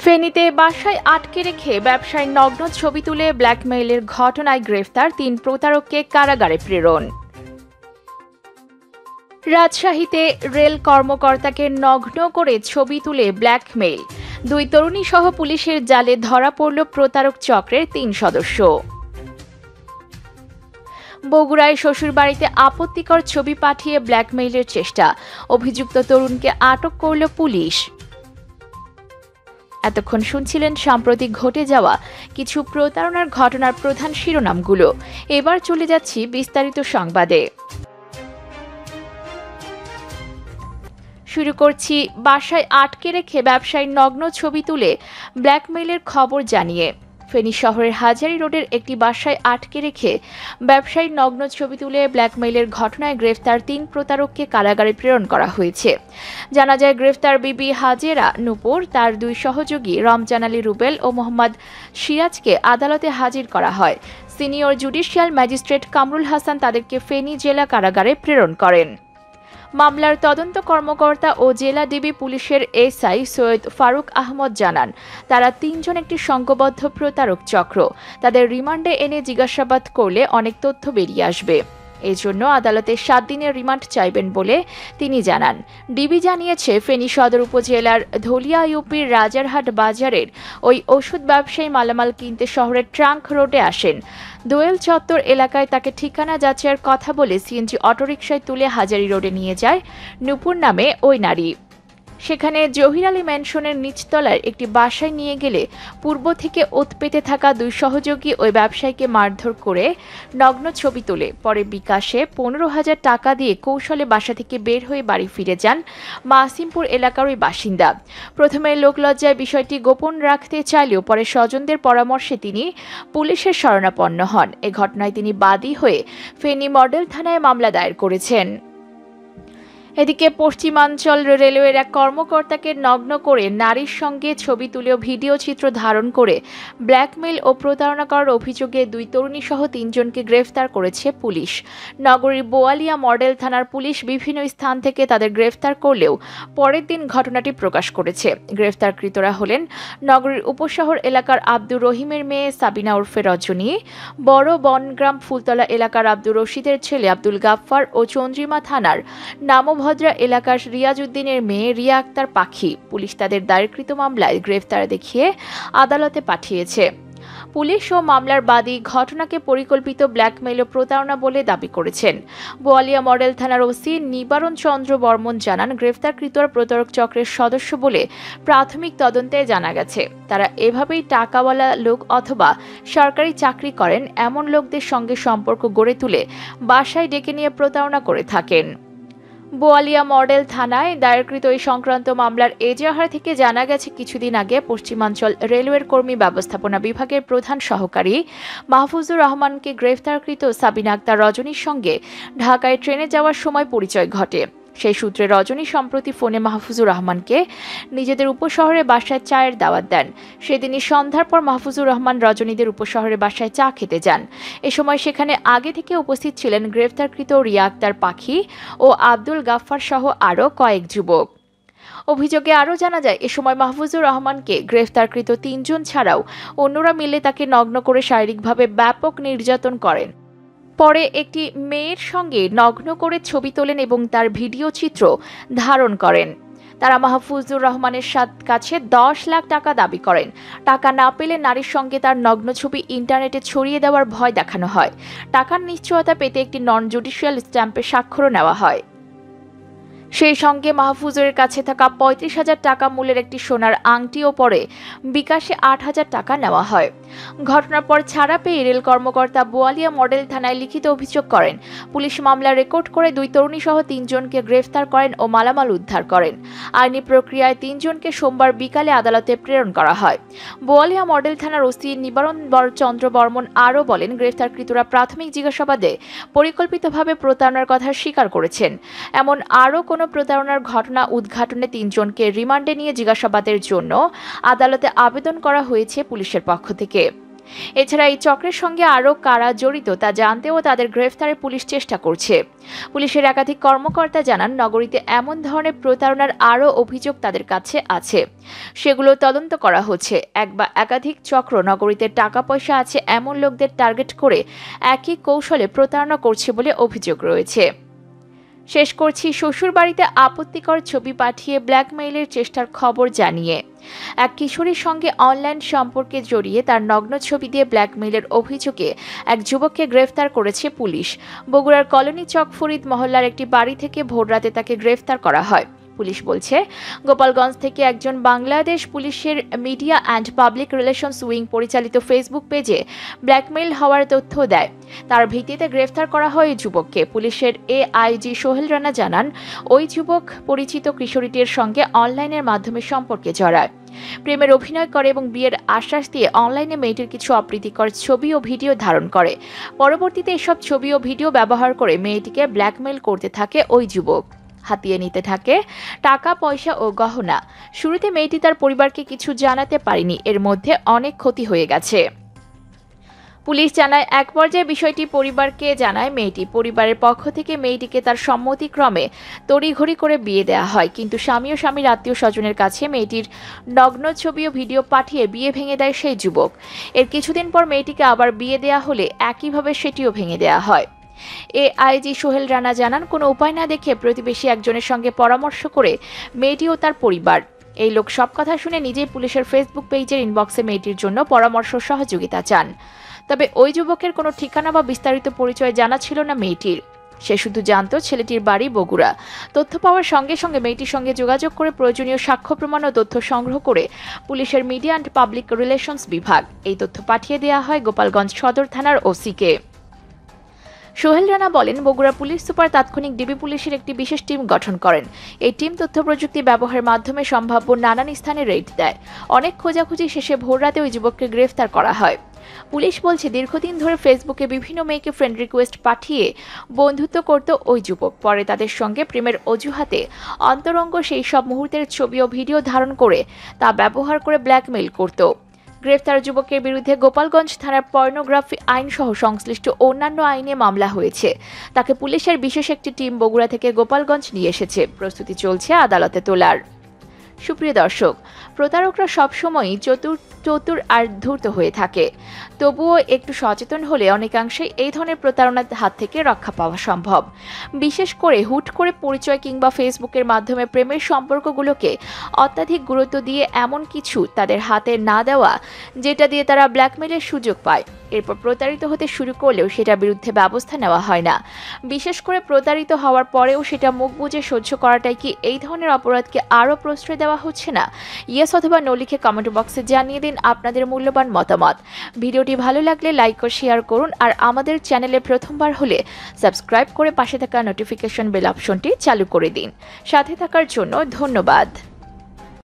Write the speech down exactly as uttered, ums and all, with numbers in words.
ফেনীতে বাসায় আটকে রেখে ব্যবসায়ীর নগ্ন ছবি তুলে ব্ল্যাকমেইলের ঘটনায় গ্রেফতার তিন প্রতারককে কারাগারে প্রেরণ। রাজশাহীতে রেল কর্মকর্তাকে নগ্ন করে ছবি তুলে ব্ল্যাকমেইল, দুই তরুণী সহ পুলিশের জালে ধরা পড়ল প্রতারক চক্রের তিন সদস্য। বগুড়ায় শ্বশুরবাড়িতে আপত্তিকর ছবি পাঠিয়ে ব্ল্যাকমেইলের চেষ্টা, অভিযুক্ত তরুণকে আটক করল পুলিশ। এতক্ষণ শুনছিলেন সাম্প্রতিক ঘটে যাওয়া কিছু প্রতারণার ঘটনার প্রধান শিরোনামগুলো। এবার চলে যাচ্ছি বিস্তারিত সংবাদে। শুরু করছি বাসায় আটকে রেখে ব্যবসায়ীর নগ্ন ছবি তুলে ব্ল্যাকমেইলের খবর জানিয়ে। ফেনী শহরের হাজারী রোডের একটি বাসায় আটকে রেখে ব্যবসায়ীর নগ্ন ছবি তুলে ব্ল্যাকমেইলের ঘটনায় গ্রেফতার তিন প্রতারককে কারাগারে প্রেরণ করা হয়েছে। জানা যায়, গ্রেফতার বিবি হাজেরা নূপুর, তার দুই সহযোগী রমজান আলী রুবেল ও মোহাম্মদ সিরাজকে আদালতে হাজির করা হয়। Senior judicial magistrate Kamrul Hasan তাদেরকে ফেনী জেলা কারাগারে প্রেরণ করেন। মামলার তদন্ত কর্মকর্তা ও জেলা ডিবি পুলিশের এসআই সৈয়দ ফারুক আহমদ জানান, তারা তিনজন একটি সংঘবদ্ধ প্রতারক চক্র। তাদের রিমান্ডে এনে জিজ্ঞাসাবাদ করলে অনেক তথ্য বেরিয়ে আসবে। এজন্য আদালতে সাত দিনের রিমান্ড চাইবেন বলে তিনি জানান। ডিবি জানিয়েছে, ফেনী সদর উপজেলার ধলিয়া ইউপির রাজারহাট বাজারের ওই ওষুধ ব্যবসায়ী মালামাল কিনতে শহরের ট্রাঙ্ক রোডে আসেন। দোয়েল চত্বর এলাকায় তাকে ঠিকানা যাচাইয়ের কথা বলে সিএনজি অটোরিকশায় তুলে হাজারী রোডে নিয়ে যায় নূপুর নামে ওই নারী। সেখানে জহির আলী ম্যানশনের নিচতলার একটি বাসায় নিয়ে গেলে পূর্ব থেকে ওত পেতে থাকা দুই সহযোগী ওই ব্যবসায়ীকে মারধর করে নগ্ন ছবি তোলে। পরে বিকাশে পনেরো হাজার টাকা দিয়ে কৌশলে বাসা থেকে বের হয়ে বাড়ি ফিরে যান মাসিমপুর এলাকার ওই বাসিন্দা। প্রথমে লোকলজ্জায় বিষয়টি গোপন রাখতে চাইলেও পরে স্বজনদের পরামর্শে তিনি পুলিশের শরণাপন্ন হন। এ ঘটনায় তিনি বাদী হয়ে ফেনী মডেল থানায় মামলা দায়ের করেছেন। এদিকে পশ্চিমাঞ্চল রেলওয়ের এক কর্মকর্তাকে নগ্ন করে নারীর সঙ্গে ছবি তুলে ভিডিও চিত্র ধারণ করে ব্ল্যাকমেইল ও প্রতারণা করার অভিযোগে দুই তরুণী সহ তিনজনকে গ্রেফতার করেছে পুলিশ। নগরীর বোয়ালিয়া মডেল থানার পুলিশ বিভিন্ন স্থান থেকে তাদের গ্রেফতার করলেও পরের দিন ঘটনাটি প্রকাশ করেছে। গ্রেফতারকৃতরা হলেন নগরীর উপশহর এলাকার আব্দুর রহিমের মেয়ে সাবিনা ওরফে রজনী, বড় বনগ্রাম ফুলতলা এলাকার আব্দুর রশিদের ছেলে আব্দুল গাফফার ও চন্দ্রিমা থানার নাম ভদ্রা এলাকার রিয়াজ উদ্দিনের মেয়ে রিয়া আক্তার পাখি। পুলিশ তাদের দায়েরকৃত মামলায় গ্রেফতার দেখিয়ে আদালতে পাঠিয়েছে। পুলিশ ও মামলার বাদী ঘটনাকে পরিকল্পিত ব্ল্যাকমেইল ও প্রতারণা বলে দাবি করেছেন। বোয়ালিয়া মডেল থানার ওসি নিবারণ চন্দ্র বর্মন জানান, গ্রেফতারকৃতরা প্রতারক চক্রের সদস্য বলে প্রাথমিক তদন্তে জানা গেছে। তারা এভাবেই টাকাওয়ালা লোক অথবা সরকারি চাকরি করেন এমন লোকদের সঙ্গে সম্পর্ক গড়ে তুলে বাসায় ডেকে নিয়ে প্রতারণা করে থাকেন। বোয়ালিয়া মডেল থানায় দায়েরকৃত এই সংক্রান্ত মামলার এজাহার থেকে জানা গেছে, কিছুদিন আগে পশ্চিমাঞ্চল রেলওয়ের কর্মী ব্যবস্থাপনা বিভাগের প্রধান সহকারী মাহফুজুর রহমানকে গ্রেফতারকৃত সাবিনা আক্তার রজনীর সঙ্গে ঢাকায় ট্রেনে যাওয়ার সময় পরিচয় ঘটে। সেই সূত্রে রজনী সম্প্রতি ফোনে মাহফুজুর রহমানকে নিজেদের উপশহরে বাসায় চায়ের দাওয়াত দেন। সেদিনই সন্ধ্যার পর মাহফুজুর রহমান রজনীদের উপশহরে বাসায় চা খেতে যান। এ সময় সেখানে আগে থেকে উপস্থিত ছিলেন গ্রেফতারকৃত রিয়া আক্তার পাখি ও আব্দুল গাফফার সহ আরও কয়েক যুবক। অভিযোগে আরও জানা যায়, এ সময় মাহফুজুর রহমানকে গ্রেফতারকৃত তিনজন ছাড়াও অন্যরা মিলে তাকে নগ্ন করে শারীরিকভাবে ব্যাপক নির্যাতন করেন। পরে একটি মেয়ের সঙ্গে নগ্ন করে ছবি তোলেন এবং তার ভিডিও চিত্র ধারণ করেন। তারা মাহফুজুর রহমানের কাছে দশ লাখ টাকা দাবি করেন। টাকা না পেলে নারীর সঙ্গে তার নগ্ন ছবি ইন্টারনেটে ছড়িয়ে দেওয়ার ভয় দেখানো হয়। টাকার নিশ্চয়তা পেতে একটি নন জুডিশিয়াল স্ট্যাম্পে স্বাক্ষরও নেওয়া হয়। সেই সঙ্গে মাহফুজের কাছে থাকা পঁয়ত্রিশ হাজার টাকা মূল্যের একটি সোনার আংটিও পরে বিকাশে আট হাজার টাকা নেওয়া হয়। ঘটনার পর ছাড়া পেয়ে রেল কর্মকর্তা বোয়ালিয়া মডেল থানায় লিখিত অভিযোগ করেন। পুলিশ মামলা রেকর্ড করে দুই তরুণী সহ তিনজনকে গ্রেফতার করেন ও মালামাল উদ্ধার করেন। আইনি প্রক্রিয়ায় তিনজনকে সোমবার বিকালে আদালতে প্রেরণ করা হয়। বোয়ালিয়া মডেল থানার ওসি নিবারণ চন্দ্র বর্মন আরও বলেন, গ্রেফতারকৃতরা প্রাথমিক জিজ্ঞাসাবাদে পরিকল্পিতভাবে প্রতারণার কথা স্বীকার করেছেন। এমন আরও কোনো প্রতারণার ঘটনা উদ্ঘাটনে তিনজনকে রিমান্ডে নিয়ে জিজ্ঞাসাবাদের জন্য আদালতে আবেদন করা হয়েছে পুলিশের পক্ষ থেকে। এছাড়া এই চক্রের সঙ্গে আরও কারা জড়িত তা জানতেও তাদের গ্রেফতারে পুলিশ চেষ্টা করছে। পুলিশের একাধিক কর্মকর্তা জানান, নগরীতে এমন ধরনের প্রতারণার আরও অভিযোগ তাদের কাছে আছে, সেগুলো তদন্ত করা হচ্ছে। এক বা একাধিক চক্র নগরীতে টাকা পয়সা আছে এমন লোকদের টার্গেট করে একই কৌশলে প্রতারণা করছে বলে অভিযোগ রয়েছে। শেষ করছি শ্বশুরবাড়িতে আপত্তিকর ছবি পাঠিয়ে ব্ল্যাকমেইলের চেষ্টার খবর জানিয়ে। এক কিশোরীর সঙ্গে অনলাইন সম্পর্কে জড়িয়ে তার নগ্ন ছবি দিয়ে ব্ল্যাকমেইলের অভিযোগে এক যুবককে গ্রেফতার করেছে পুলিশ। বগুড়ার কলোনি চক ফরিদ মহল্লার একটি বাড়ি থেকে ভোররাতে তাকে গ্রেফতার করা হয়। পুলিশ বলছে, গোপালগঞ্জ থেকে একজন বাংলাদেশ পুলিশের media and public relations wing পরিচালিত ফেসবুক পেজে ব্ল্যাকমেইল হওয়ার তথ্য দেয়। তার ভিত্তিতে গ্রেফতার করা হয় এই যুবককে। পুলিশের এআইজি সোহেল রানা জানান, ওই যুবক পরিচিত কিশোরীটির সঙ্গে অনলাইনের মাধ্যমে সম্পর্কে জড়ায়, প্রেমের অভিনয় করে এবং বিয়ের আশ্বাস দিয়ে অনলাইনে মেয়েটির কিছু অপ্রীতিকর ছবি ও ভিডিও ধারণ করে। পরবর্তীতে এসব ছবি ও ভিডিও ব্যবহার করে মেয়েটিকে ব্ল্যাকমেইল করতে থাকে ওই যুবক। হাতিয়ে নিতে থাকে টাকা পয়সা ও গহনা। শুরুতে মেয়েটি তার পরিবারকে কিছু জানাতে পারেনি, এর মধ্যে অনেক ক্ষতি হয়ে গেছে। পুলিশ জানায়, এক পর্যায়ে বিষয়টি পরিবারকে জানায় মেয়েটি। পরিবারের পক্ষ থেকে মেয়েটিকে তার সম্মতিক্রমে তড়িঘড়ি করে বিয়ে দেওয়া হয়, কিন্তু স্বামী ও স্বামীর আত্মীয় স্বজনের কাছে মেয়েটির নগ্ন ছবি ও ভিডিও পাঠিয়ে বিয়ে ভেঙে দেয় সেই যুবক। এর কিছুদিন পর মেয়েটিকে আবার বিয়ে দেওয়া হলে একইভাবে সেটিও ভেঙে দেওয়া হয়। এআইজি সোহেল রানা জানান, কোনো উপায় না দেখে প্রতিবেশী একজনের সঙ্গে পরামর্শ করে মেয়েটি ও তার পরিবার, এই লোক সব কথা শুনে নিজেই পুলিশের ফেসবুক পেজের ইনবক্সে মেয়েটির জন্য পরামর্শ সহযোগিতা চান। তবে ওই যুবকের কোনো ঠিকানা বা বিস্তারিত পরিচয় জানা ছিল না মেয়েটির। সে শুধু জানত ছেলেটির বাড়ি বগুড়া। তথ্য পাওয়ার সঙ্গে সঙ্গে মেয়েটির সঙ্গে যোগাযোগ করে প্রয়োজনীয় সাক্ষ্য প্রমাণ ও তথ্য সংগ্রহ করে পুলিশের মিডিয়া অ্যান্ড পাবলিক রিলেশনস বিভাগ এই তথ্য পাঠিয়ে দেওয়া হয় গোপালগঞ্জ সদর থানার ওসিকে। সোহেল রানা বলেন, বগুড়া পুলিশ সুপার তাৎক্ষণিক ডিবি পুলিশের একটি বিশেষ টিম গঠন করেন। এই টিম তথ্য প্রযুক্তি ব্যবহারের মাধ্যমে সম্ভাব্য নানান স্থানে রেড দেয়। অনেক খোঁজাখুঁজি শেষে ভোররাতে ওই যুবককে গ্রেফতার করা হয়। পুলিশ বলছে, দীর্ঘদিন ধরে ফেসবুকে বিভিন্ন মেয়েকে ফ্রেন্ড রিকোয়েস্ট পাঠিয়ে বন্ধুত্ব করত ওই যুবক। পরে তাদের সঙ্গে প্রেমের অজুহাতে অন্তরঙ্গ সেই সব মুহূর্তের ছবি ও ভিডিও ধারণ করে তা ব্যবহার করে ব্ল্যাকমেইল করত। গ্রেফতার যুবকের বিরুদ্ধে গোপালগঞ্জ থানার পর্নোগ্রাফি আইন সহ সংশ্লিষ্ট অন্যান্য আইনে মামলা হয়েছে। তাকে পুলিশের বিশেষ একটি টিম বগুড়া থেকে গোপালগঞ্জ নিয়ে এসেছে। প্রস্তুতি চলছে আদালতে তোলার। সুপ্রিয় দর্শক, প্রতারকরা সবসময়ই চতুর চতুর আর ধূর্ত হয়ে থাকে। তবুও একটু সচেতন হলে অনেকাংশেই এই ধরনের প্রতারণার হাত থেকে রক্ষা পাওয়া সম্ভব। বিশেষ করে হুট করে পরিচয় কিংবা ফেসবুকের মাধ্যমে প্রেমের সম্পর্কগুলোকে অত্যাধিক গুরুত্ব দিয়ে এমন কিছু তাদের হাতে না দেওয়া যেটা দিয়ে তারা ব্ল্যাকমেইলের সুযোগ পায়। এরপর প্রতারিত হতে শুরু করলেও সেটার বিরুদ্ধে ব্যবস্থা নেওয়া হয় না। বিশেষ করে প্রতারিত হওয়ার পরেও সেটা মুখ বুজে সহ্য করাটাই কি এই ধরনের অপরাধকে আরও প্রশ্রয় দেওয়া হচ্ছে না? ইয়েস অথবা নো লিখে কমেন্ট বক্সে জানিয়ে দিন আপনাদের মূল্যবান মতামত। ভিডিওটি ভালো লাগলে লাইক ও শেয়ার করুন, আর আমাদের চ্যানেলে প্রথমবার হলে সাবস্ক্রাইব করে পাশে থাকা নোটিফিকেশন বেল অপশনটি চালু করে দিন। সাথে থাকার জন্য ধন্যবাদ।